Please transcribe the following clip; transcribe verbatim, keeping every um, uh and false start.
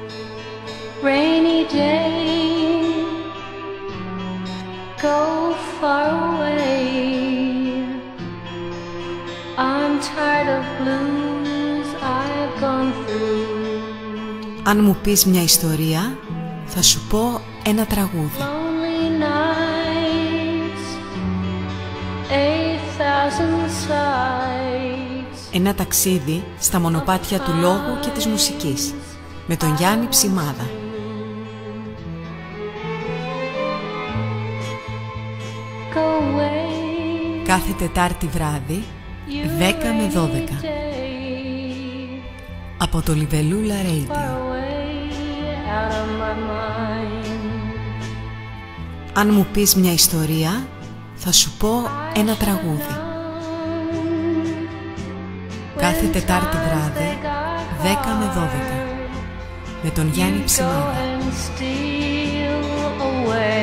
rainy day, go far away. I'm tired of blues I've gone through. Αν μου πεις μια ιστορία, θα σου πω ένα τραγούδι. Lonely nights, a thousand sights. Ένα ταξίδι στα μονοπάτια του λόγου και της μουσικής, με τον Γιάννη Ψημάδα. Κάθε Τετάρτη βράδυ, δέκα με δώδεκα, από το Λιβελούλα Radio. Αν μου πεις μια ιστορία, θα σου πω ένα τραγούδι. Κάθε Τετάρτη βράδυ, δέκα με δώδεκα, με τον Γιάννη Ψημάδα.